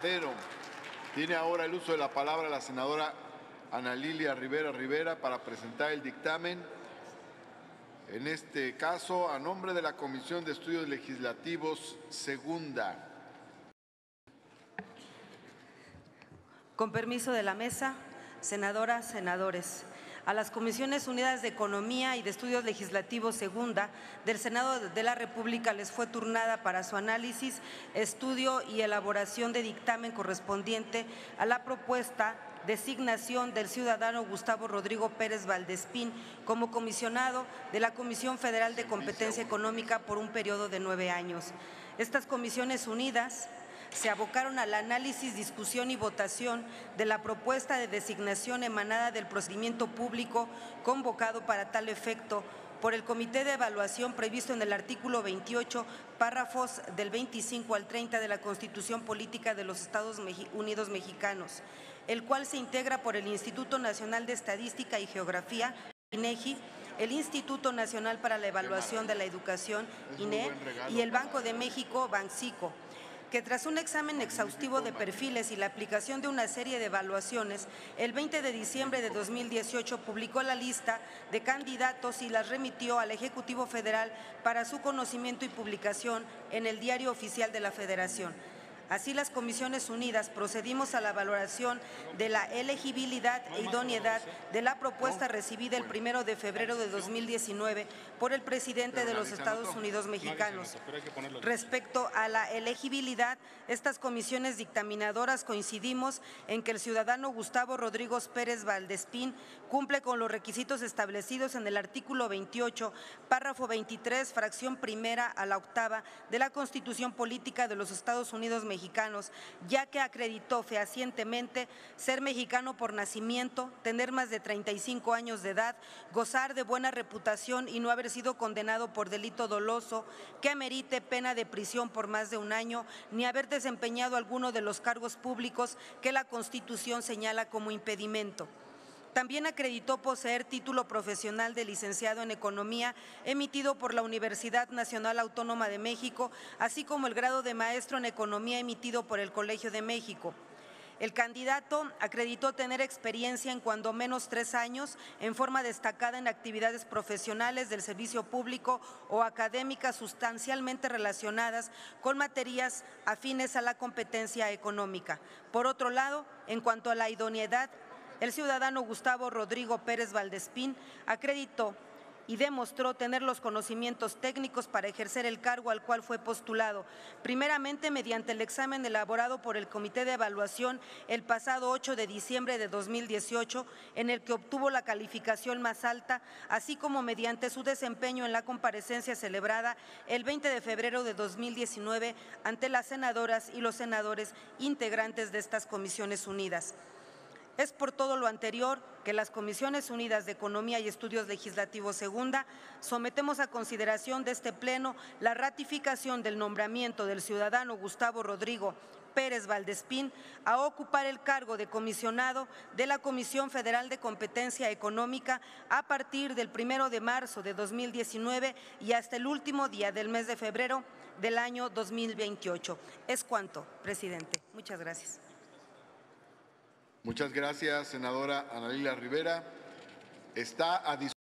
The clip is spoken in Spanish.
Tiene ahora el uso de la palabra la senadora Ana Lilia Rivera para presentar el dictamen. En este caso, a nombre de la Comisión de Estudios Legislativos Segunda. Con permiso de la mesa, senadoras, senadores, a las Comisiones Unidas de Economía y de Estudios Legislativos Segunda del Senado de la República les fue turnada para su análisis, estudio y elaboración de dictamen correspondiente a la propuesta designación del ciudadano Gustavo Rodrigo Pérez Valdespín como comisionado de la Comisión Federal de Competencia Económica por un periodo de 9 años. Estas Comisiones Unidas se abocaron al análisis, discusión y votación de la propuesta de designación emanada del procedimiento público convocado para tal efecto por el Comité de Evaluación previsto en el artículo 28, párrafos del 25 al 30 de la Constitución Política de los Estados Unidos Mexicanos, el cual se integra por el Instituto Nacional de Estadística y Geografía, INEGI, el Instituto Nacional para la Evaluación de la Educación, INE, y el Banco de México, Banxico, que tras un examen exhaustivo de perfiles y la aplicación de una serie de evaluaciones, el 20 de diciembre de 2018 publicó la lista de candidatos y las remitió al Ejecutivo Federal para su conocimiento y publicación en el Diario Oficial de la Federación. Así, las Comisiones Unidas procedimos a la valoración de la elegibilidad e idoneidad de la propuesta recibida el 1 de febrero de 2019 por el presidente de los Estados Unidos Mexicanos. Respecto a la elegibilidad, estas comisiones dictaminadoras coincidimos en que el ciudadano Gustavo Rodrigo Pérez Valdespín cumple con los requisitos establecidos en el artículo 28, párrafo 23, fracción primera a la octava de la Constitución Política de los Estados Unidos Mexicanos, ya que acreditó fehacientemente ser mexicano por nacimiento, tener más de 35 años de edad, gozar de buena reputación y no haber sido condenado por delito doloso que amerite pena de prisión por más de 1 año, ni haber desempeñado alguno de los cargos públicos que la Constitución señala como impedimento. También acreditó poseer título profesional de licenciado en Economía emitido por la Universidad Nacional Autónoma de México, así como el grado de maestro en Economía emitido por el Colegio de México. El candidato acreditó tener experiencia en cuando menos 3 años en forma destacada en actividades profesionales del servicio público o académicas sustancialmente relacionadas con materias afines a la competencia económica. Por otro lado, en cuanto a la idoneidad, el ciudadano Gustavo Rodrigo Pérez Valdespín acreditó y demostró tener los conocimientos técnicos para ejercer el cargo al cual fue postulado, primeramente mediante el examen elaborado por el Comité de Evaluación el pasado 8 de diciembre de 2018, en el que obtuvo la calificación más alta, así como mediante su desempeño en la comparecencia celebrada el 20 de febrero de 2019 ante las senadoras y los senadores integrantes de estas Comisiones Unidas. Es por todo lo anterior que las Comisiones Unidas de Economía y Estudios Legislativos Segunda sometemos a consideración de este Pleno la ratificación del nombramiento del ciudadano Gustavo Rodrigo Pérez Valdespín a ocupar el cargo de comisionado de la Comisión Federal de Competencia Económica a partir del 1 de marzo de 2019 y hasta el último día del mes de febrero del año 2028. Es cuanto, presidente. Muchas gracias. Muchas gracias, senadora Ana Lilia Rivera. Está a